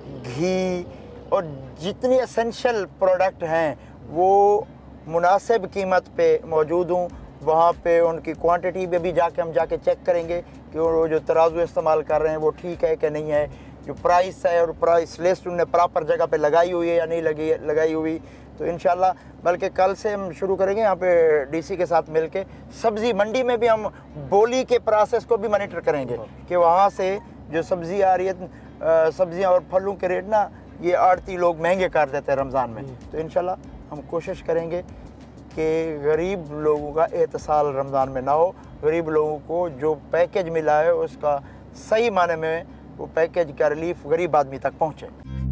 घी और जितने एसेंशियल प्रोडक्ट हैं वो मुनासिब कीमत पे मौजूद हों। वहाँ पे उनकी क्वांटिटी पे भी जाके हम जाके चेक करेंगे कि वो जो तराजू इस्तेमाल कर रहे हैं वो ठीक है कि नहीं है, जो प्राइस है और प्राइस लिस्ट उन्होंने प्रॉपर जगह पे लगाई हुई है या नहीं लगी लगाई हुई। तो इंशाल्लाह बल्कि कल से हम शुरू करेंगे यहाँ पे डीसी के साथ मिलके। सब्ज़ी मंडी में भी हम बोली के प्रोसेस को भी मॉनिटर करेंगे कि वहाँ से जो सब्ज़ी आ रही है, सब्ज़ियाँ और फलों के रेट ना ये आड़ती लोग महंगे कर देते हैं रमज़ान में। तो इंशाल्लाह हम कोशिश करेंगे कि गरीब लोगों का एहतसाल रमज़ान में ना हो, गरीब लोगों को जो पैकेज मिला है उसका सही माने में वो पैकेज का रिलीफ गरीब आदमी तक पहुँचे।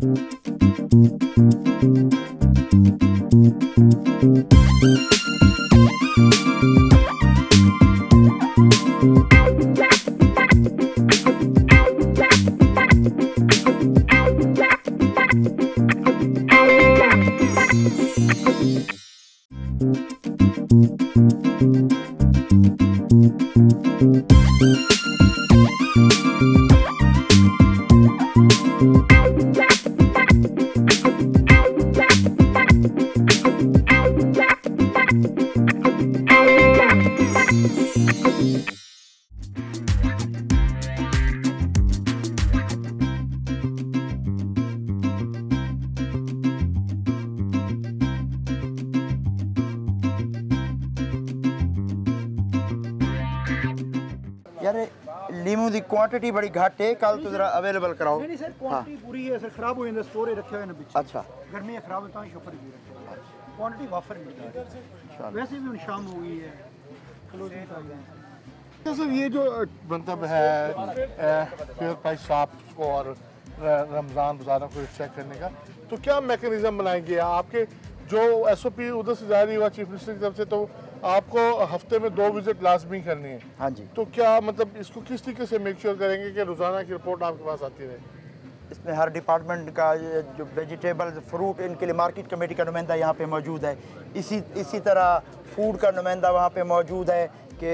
यार लीमू की क्वांटिटी बड़ी घट है, कल तो जरा अवेलेबल कराओ। नहीं नहीं सर, क्वांटिटी पूरी है सर, खराब हो जाता स्टोर रखे हुए हैं पीछे। अच्छा, गर्मी है, खराब होता है शॉपर भी रखे हैं। क्वांटिटी वाफर मिल है, वैसे भी शाम हो गई है, क्लोजिंग आ गई है। तो सर ये जो मतलब है फेयर प्राइस शॉप्स को और रमज़ान बाज़ारों को चेक करने का, तो क्या मैकेनिज्म बनाएंगे आपके? जो एस ओ पी उधर से जारी हुआ चीफ मिनिस्टर की तरफ से, तो आपको हफ्ते में दो विजिट लाजमी करनी है। हाँ जी। तो क्या मतलब इसको किस तरीके से मेक श्योर करेंगे कि रोज़ाना की रिपोर्ट आपके पास आती रहे? इसमें हर डिपार्टमेंट का जो वेजिटेबल्स, फ्रूट, इनके लिए मार्केट कमेटी का नुमाइंदा यहाँ पे मौजूद है। इसी इसी तरह फूड का नुमाइंदा वहाँ पे मौजूद है कि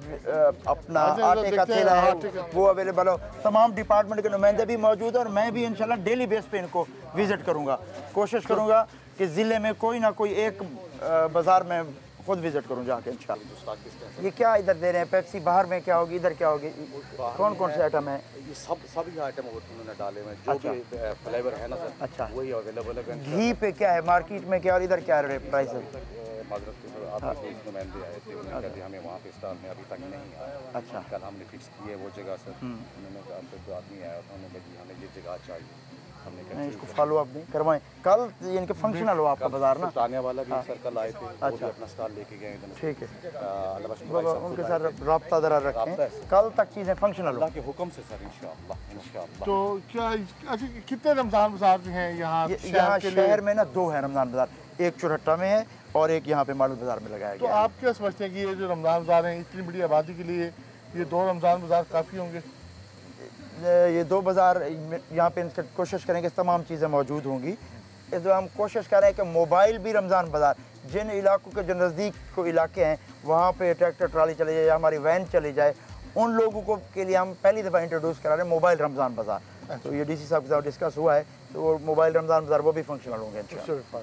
अपना आटे का थैला है वो अवेलेबल हो। तमाम डिपार्टमेंट के नुमाइंदे भी मौजूद है, और मैं भी इंशाल्लाह डेली बेस पे इनको विज़िट करूँगा। कोशिश करूँगा कि ज़िले में कोई ना कोई एक बाज़ार में खुद विज़िट करूँ जाके इंशाल्लाह। ये क्या इधर दे रहे हैं पेप्सी, बाहर में क्या होगी, इधर क्या होगी, कौन कौन से आइटम है? ये सब सभी आइटम उन्होंने डाले हुए हैं, जो अच्छा। भी फ्लेवर है ना सर, अच्छा, वही अवेलेबल है। घी पे क्या है मार्केट में क्या, और इधर क्या है प्राइस है? माजरत के साथ आपके कोई नुमाइंदे आए थे, उन्होंने कहा कि हमें वहाँ पे स्टॉल में अभी तक नहीं आया। अच्छा। कल हमने फिक्स की है वो जगह सर, उन्होंने कहा आपको जो आदमी आया था उन्होंने कहा जी हमें ये जगह चाहिए, हमने कहा नहीं, इसको फॉलो अप नहीं करवाएं। कल इनके फंक्शनल हो आपका बाजार ना? तानिया वाला भी सर कल आए थे, वो भी अपना स्टॉल लेके गए इधर। ठीक है, अल्लाह बस बाबा उनके साथ रब्ता ज़रा रखें, कल तक चीज़ें फंक्शनल हो। अल्लाह के हुक्म से सर इंशाअल्लाह इंशाअल्लाह। तो क्या अच्छा कितने रमज़ान बाजार हैं यहाँ यहाँ शहर में ना दो है रमज़ान बाजार, एक चुरहट्टा में है और एक यहाँ पे मॉडल बाजार में लगाया तो गया है। आप क्या समझते हैं कि ये जो रमज़ान बाजार हैं इतनी बड़ी आबादी के लिए ये दो रमज़ान बाजार काफ़ी होंगे? ये दो बाज़ार यहाँ पे इनसे कोशिश करेंगे तमाम चीज़ें मौजूद होंगी। इस दौरान हम कोशिश कर रहे हैं कि मोबाइल भी रमज़ान बाज़ार, जिन इलाकों के जो नज़दीक को इलाके हैं वहाँ पे ट्रैक्टर ट्राली चले जाए या हमारी वैन चली जाए, उन लोगों को के लिए हम पहली दफ़ा इंट्रोड्यूस करा रहे हैं मोबाइल रमज़ान बाज़ार। तो ये डी सी साहब के साथ डिस्कस हुआ है, तो वो मोबाइल रमज़ान बाज़ार वो भी फंक्शनल होंगे इंशाअल्लाह।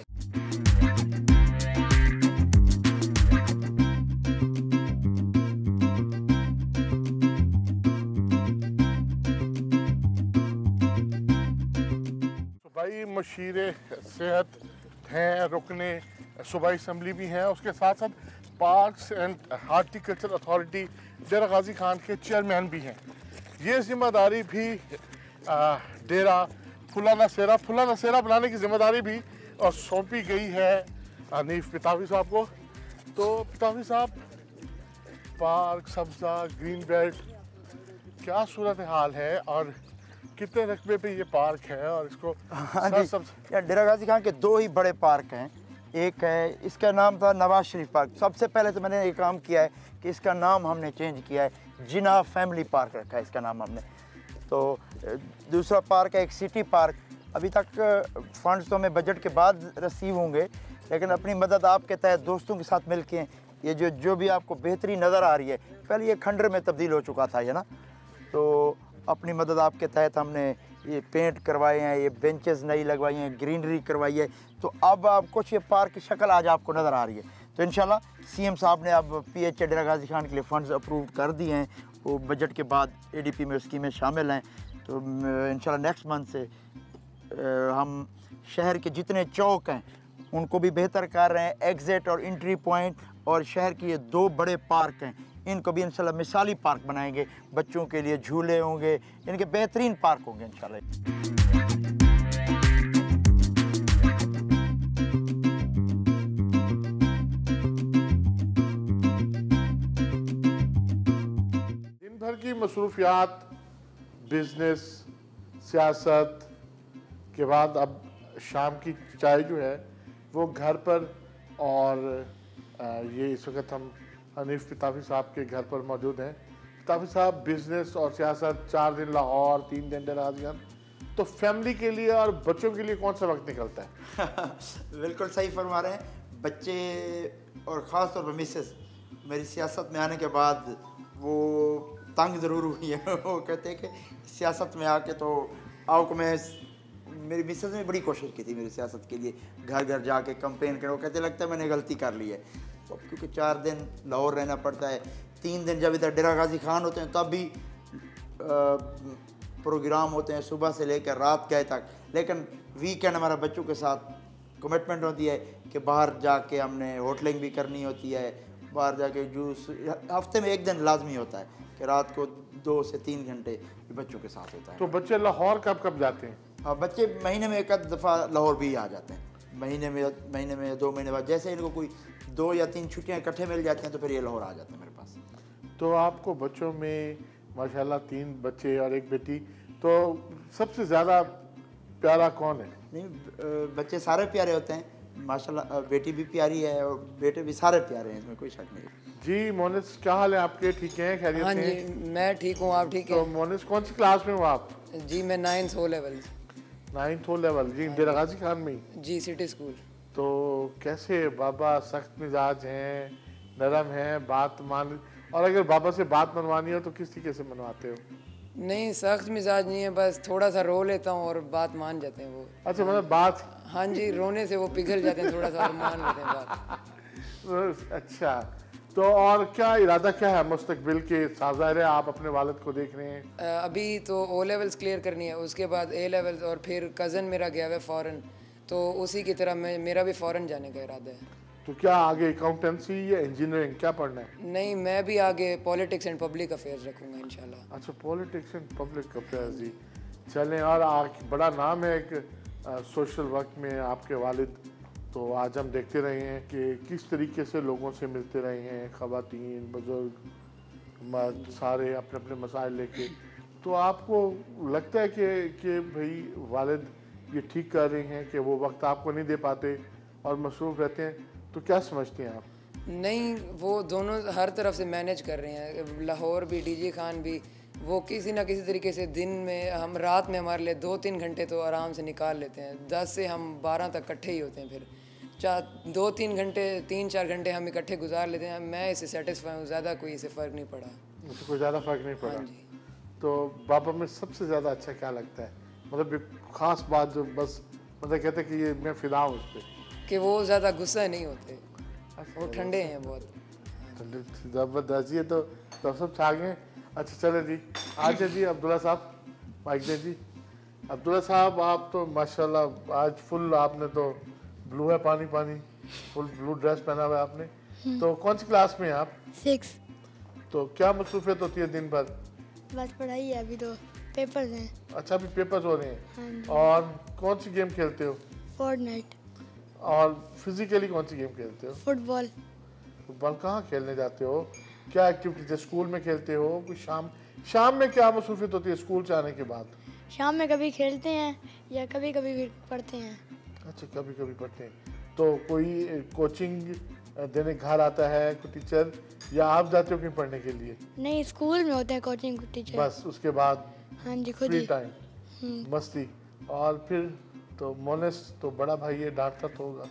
भाई मशीरे सेहत हैं, रुकने सूबाई असम्बली भी हैं, उसके साथ साथ parks and horticulture authority Dera Ghazi Khan के चेयरमैन भी हैं। ये जिम्मेदारी भी आ, डेरा फुलाना सेरा फुलाना सेरा बनाने की जिम्मेदारी भी और सौंपी गई है हनीफ पिताफी साहब को। तो पिताफी साहब, पार्क, सब्जा, ग्रीन बेल्ट, क्या सूरत हाल है और कितने रकबे पे ये पार्क है? और इसको हाँ जी, सब यार डेरा गाजी खान के दो ही बड़े पार्क हैं। एक है, इसका नाम था नवाज शरीफ पार्क। सबसे पहले तो मैंने ये काम किया है कि इसका नाम हमने चेंज किया है, जिना फैमिली पार्क रखा है इसका नाम हमने। तो दूसरा पार्क है एक सिटी पार्क। अभी तक फंड्स तो हमें बजट के बाद रिसीव होंगे, लेकिन अपनी मदद आपके तहत दोस्तों के साथ मिल के ये जो जो भी आपको बेहतरी नज़र आ रही है, पहले ये खंडर में तब्दील हो चुका था ये ना, तो अपनी मदद आपके तहत हमने ये पेंट करवाए हैं, ये बेंचेस नई लगवाई हैं, ग्रीनरी करवाई है। तो अब आप कुछ ये पार्क की शक्ल आज आपको नज़र आ रही है। तो इंशाल्लाह सीएम साहब ने अब P H A Dera Ghazi Khan के लिए फ़ंड्स अप्रूव कर दिए हैं, वो बजट के बाद ए डी पी में स्कीमें शामिल हैं। तो इंशाल्लाह नेक्स्ट मंथ से हम शहर के जितने चौक हैं उनको भी बेहतर कर रहे हैं, एग्ज़िट और एंट्री पॉइंट, और शहर के ये दो बड़े पार्क हैं इनको भी इंशाल्लाह मिसाली पार्क बनाएंगे। बच्चों के लिए झूले होंगे, इनके बेहतरीन पार्क होंगे इंशाल्लाह। दिन भर की मसरूफियात, बिजनेस, सियासत के बाद अब शाम की चाय जो है वो घर पर, और ये इस वक्त हम हनीफ पिताफी साहब के घर पर मौजूद हैं। पिताफी साहब, बिजनेस और सियासत, चार दिन लाहौर, तीन दिन डेरा गाजी खान, तो फैमिली के लिए और बच्चों के लिए कौन सा वक्त निकलता है? बिल्कुल सही फरमा रहे हैं। बच्चे और ख़ास तौर पर मिसेस मेरी सियासत में आने के बाद वो तंग ज़रूर हुई है। वो कहते हैं कि सियासत में आके तो आओ को मैं, मेरी मिसेस ने बड़ी कोशिश की थी मेरी सियासत के लिए, घर घर जाके कंपेन करो, कहते लगता है मैंने गलती कर ली है। तो क्योंकि चार दिन लाहौर रहना पड़ता है, तीन दिन जब इधर डेरा गाजी खान होते हैं तब भी प्रोग्राम होते हैं सुबह से लेकर रात गए तक, लेकिन वीकेंड हमारा बच्चों के साथ कमिटमेंट होती है कि बाहर जाके हमने होटलिंग भी करनी होती है, बाहर जाके जूस, हफ्ते में एक दिन लाजमी होता है कि रात को दो से तीन घंटे बच्चों के साथ होता है। तो बच्चे लाहौर कब कब जाते हैं? हाँ, बच्चे महीने में एक आध दफ़ा लाहौर भी आ जाते हैं, महीने में महीने में दो महीने बाद, जैसे इनको कोई दो या तीन छुट्टियाँ इकट्ठे मिल जाती हैं तो फिर ये लाहौर आ जाते हैं मेरे पास। तो आपको बच्चों में माशाल्लाह तीन बच्चे और एक बेटी, तो सबसे ज़्यादा प्यारा कौन है? नहीं, बच्चे सारे प्यारे होते हैं माशाल्लाह, बेटी भी प्यारी है और बेटे भी सारे प्यारे हैं, इसमें कोई शक नहीं। जी मोनिस, क्या हाल है आपके? ठीक हैं, खैरियत हाँ से? जी, मैं ठीक हूँ, आप ठीक तो हैं? मोनिस कौन सी क्लास में हो आप? जी मैं ninth O level. Ninth O level जी, डेरा गाजी खान में? जी सिटी स्कूल। तो कैसे बाबा सख्त मिजाज हैं, नरम हैं, बात मान, और अगर बाबा से बात मनवानी हो तो किस तरीके से मनवाते हो? नहीं सख्त मिजाज नहीं है, बस थोड़ा सा रो लेता हूँ और बात मान जाते हैं वो। अच्छा, मतलब बात, हाँ जी, रोने से वो पिघल जाते हैं थोड़ा सा और मान लेते हैं बात। अच्छा, तो और क्या इरादा क्या है मुस्तकबिल के? ज़ाहिर है आप अपने वालिद को देख रहे हैं। अभी तो ओ लेवल्स क्लियर करनी है, उसके बाद ए लेवल्स, और फिर कज़न मेरा गया हुआ है फ़ॉरेन, तो उसी की तरह मैं, मेरा भी फ़ॉरेन जाने का इरादा है। तो क्या आगे अकाउंटेंसी या इंजीनियरिंग क्या पढ़ना है? नहीं, मैं भी आगे पॉलिटिक्स एंड पब्लिक अफेयर्स रखूँगा इंशाल्लाह। अच्छा, पॉलिटिक्स एंड पब्लिक अफेयर्स जी। चलें, और आप बड़ा नाम है एक सोशल वर्क में आपके वालिद। तो आज हम देखते रहे हैं कि किस तरीके से लोगों से मिलते रहे हैं, ख़वातीन, बुज़ुर्ग, मर्द, सारे अपने अपने मसाइल लेके। तो आपको लगता है कि कि भाई वालिद ये ठीक कर रहे हैं कि वो वक्त आपको नहीं दे पाते और मसरूफ़ रहते हैं, तो क्या समझते हैं आप? नहीं, वो दोनों हर तरफ से मैनेज कर रहे हैं। लाहौर भी, डीजे खान भी, वो किसी ना किसी तरीके से दिन में, हम रात में हमारे लिए दो तीन घंटे तो आराम से निकाल लेते हैं। दस से हम बारह तक इकट्ठे ही होते हैं, फिर चार दो तीन घंटे तीन चार घंटे हम इकट्ठे गुजार लेते हैं। मैं इससे सेटिस्फाई हूँ, ज़्यादा कोई इससे फ़र्क नहीं पड़ा। मुझे कोई ज़्यादा फ़र्क नहीं पड़ा। हाँ जी। तो बाबा में सबसे ज़्यादा अच्छा क्या लगता है, मतलब एक ख़ास बात जो बस मतलब कहते हैं कि ये मैं फ़िदा हूँ उस पर, कि वो ज़्यादा गुस्सा नहीं होते, वो ठंडे हैं बहुत। ज़बरदस्त जी। तो तो सब छा गए। अच्छा चले जी, आज है जी अब्दुल्ला साहब, माइक दे जी। अब्दुल्ला साहब, आप तो माशाल्लाह आज फुल, आपने तो ब्लू है, पानी पानी, फुल ब्लू ड्रेस पहना हुआ है आपने। तो कौन सी क्लास में हैं आप? सिक्स। तो क्या मसरूफियत होती है दिन भर? बस पढ़ाई है, अभी तो पेपर्स हैं। अच्छा, अभी पेपर्स हो रहे हैं। हाँ। और कौन सी गेम खेलते हो? फोर्टनाइट। और फिजिकली कौन सी गेम खेलते हो? फुटबॉल। फुटबॉल कहाँ खेलने जाते हो? क्या एक्टिविटीज स्कूल में खेलते हो? कोई शाम शाम में क्या मसरूफियत होती है स्कूल से आने के बाद? शाम में कभी खेलते हैं या कभी कभी भी पढ़ते हैं। अच्छा, कभी कभी पढ़ते हैं। तो कोई कोचिंग देने घर आता है कोई टीचर, या आप जाते हो कहीं पढ़ने के लिए? नहीं, स्कूल में होते हैं कोचिंग टीचर। बस उसके बाद हाँ जी, खुद फ्री ही टाइम, मस्ती। और फिर तो मोनेस तो बड़ा भाई है, डांटता तो होगा।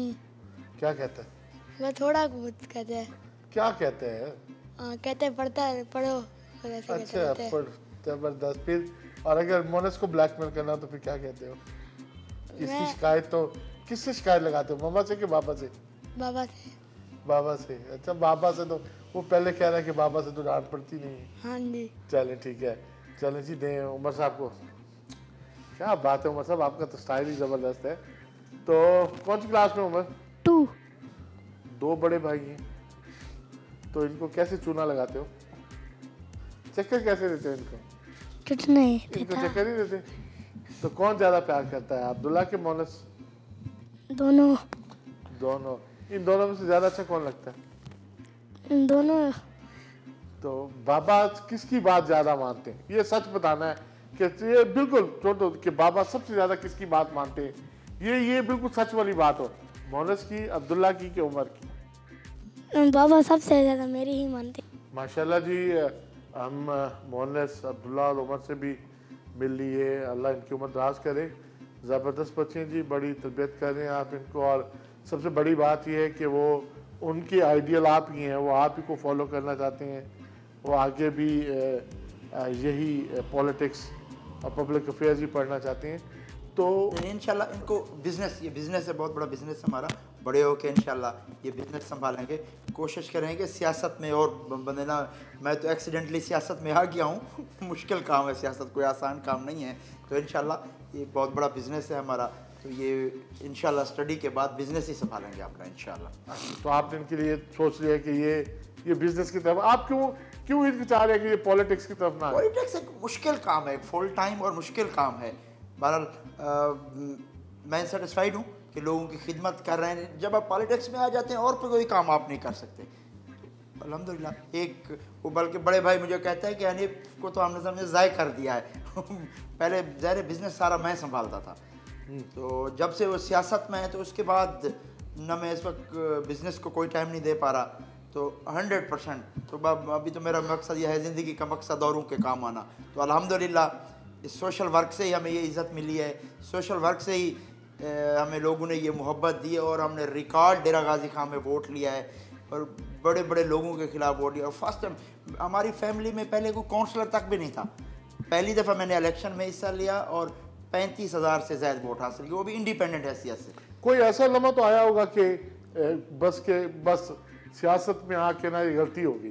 क्या कहता है? वह थोड़ा बहुत कहते हैं। क्या कहते हैं? हाँ, कहते हैं पढ़ता है, पढ़ो। ऐसे अच्छा, पढ़, जबरदस्त। फिर और अगर मोनेस को ब्लैकमेल करना तो फिर क्या कहते हो? किसकी शिकायत, तो किससे शिकायत लगाते हो, मम्मा से कि बाबा से? बाबा से। बाबा से। अच्छा, बाबा से तो वो पहले कह रहा है कि बाबा से तो डांट पड़ती नहीं है। हाँ जी। चलें ठीक है, चलें जी, दें उमर साहब को। क्या बात है उमर साहब, आपका तो स्टाइल ही ज़बरदस्त है। तो कौन सी क्लास में उमर? टू। दो बड़े भाई हैं, तो इनको कैसे चूना लगाते हो? चक्कर कैसे देते हो इनको? कुछ नहीं इनको चक्कर ही देते। तो कौन ज़्यादा प्यार करता है, अब्दुल्ला के मोनस? दोनों। दोनों। इन दोनों में से ज़्यादा अच्छा कौन लगता है? दोनों। तो बाबा किसकी बात ज़्यादा मानते हैं? ये सच बताना है कि ये बिल्कुल छोड़ दो कि बाबा सबसे ज़्यादा किसकी बात मानते हैं। ये ये बिल्कुल सच वाली बात हो, मोनस की, अब्दुल्ला की कि उमर की? बाबा सबसे ज़्यादा मेरी ही मानते। माशाल्लाह जी, हम मोनस, अब्दुल्ला और उमर से भी मिल लिए। अल्लाह इनकी उम्र दराज करे। ज़बरदस्त बच्चे हैं जी, बड़ी तरबियत कर रहे हैं आप इनको। और सबसे बड़ी बात यह है कि वो उनके आइडियल आप ही हैं, वो आप ही को फॉलो करना चाहते हैं। वो आगे भी यही पॉलिटिक्स और पब्लिक अफेयर्स ही पढ़ना चाहते हैं। तो इंशाल्लाह इनको बिज़नेस, ये बिज़नेस है, बहुत बड़ा बिज़नेस हमारा। बड़े होके इंशाल्लाह ये बिज़नेस संभालेंगे, कोशिश करेंगे सियासत में और बंदे ना। मैं तो एक्सीडेंटली सियासत में आ गया हूँ मुश्किल काम है सियासत, कोई आसान काम नहीं है। तो इंशाल्लाह ये बहुत बड़ा बिज़नेस है हमारा, तो ये इंशाल्लाह स्टडी के बाद बिज़नेस ही संभालेंगे अपना इंशाल्लाह। तो आपने इनके लिए सोच लिया कि ये ये बिज़नेस की तरफ, आप क्यों क्यों इनके चाह रहे हैं कि ये पॉलिटिक्स की तरफ ना? पॉलिटिक्स एक मुश्किल काम है, फुल टाइम और मुश्किल काम है। बहरहाल मैं सेटिस्फाइड हूँ कि लोगों की खिदमत कर रहे हैं। जब आप पॉलिटिक्स में आ जाते हैं और पे कोई काम आप नहीं कर सकते। अल्हम्दुलिल्लाह एक वो बल्कि बड़े भाई मुझे कहता है कि हनीफ को तो हमने समझे ज़ाय कर दिया है पहले ज़ाहिर बिज़नेस सारा मैं संभालता था, तो जब से वो सियासत में है तो उसके बाद न मैं इस वक्त बिज़नेस को कोई टाइम नहीं दे पा रहा। तो हंड्रेड परसेंट तो अभी तो मेरा मकसद यह है, ज़िंदगी का मकसद औरों के काम आना। तो अल्हम्दुलिल्लाह इस सोशल वर्क से ही हमें ये इज़्ज़त मिली है, सोशल वर्क से ही ए, हमें लोगों ने ये मोहब्बत दी है और हमने रिकॉर्ड डेरा गाजी खां में वोट लिया है और बड़े बड़े लोगों के खिलाफ वोट लिया। और फर्स्ट टाइम हमारी फैमिली में पहले कोई काउंसलर तक भी नहीं था, पहली दफ़ा मैंने इलेक्शन में हिस्सा लिया और पैंतीस हज़ार से ज़्यादा वोट हासिल किए, वो भी इंडिपेंडेंट हैसियत से। कोई ऐसा लम्हा तो आया होगा कि बस के बस सियासत में आके ना ये गलती होगी?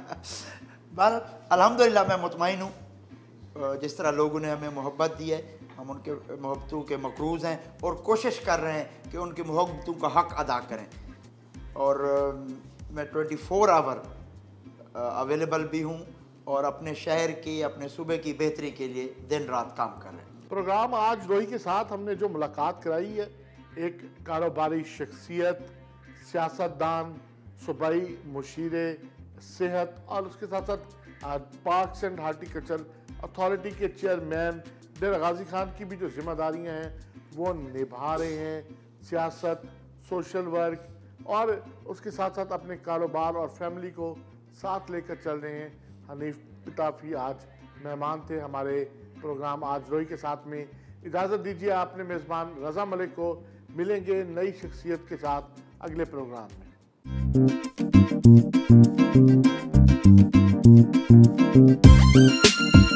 बहरहाल अल्हम्दुलिल्लाह मैं मुतमईन हूँ, जिस तरह लोगों ने हमें मोहब्बत दी है हम उनके मोहब्बतों के मकरूज़ हैं और कोशिश कर रहे हैं कि उनकी मोहब्बतों का हक़ अदा करें। और मैं ट्वेंटी फोर आवर अवेलेबल भी हूँ और अपने शहर की, अपने सूबे की बेहतरी के लिए दिन रात काम कर रहे हैं। प्रोग्राम आज रोही के साथ हमने जो मुलाकात कराई है, एक कारोबारी शख्सियत, सियासतदान, सूबाई मुशीरे सेहत और उसके साथ साथ पार्क्स एंड हार्टिकल्चर अथॉरिटी के चेयरमैन डेरा गाजी खान की भी जो जिम्मेदारियां हैं वो निभा रहे हैं। सियासत, सोशल वर्क और उसके साथ साथ अपने कारोबार और फैमिली को साथ लेकर चल रहे हैं। हनीफ पिताफी आज मेहमान थे हमारे प्रोग्राम आज रोही के साथ में। इजाज़त दीजिए, आपने मेज़बान रज़ा मलिक को। मिलेंगे नई शख्सियत के साथ अगले प्रोग्राम में।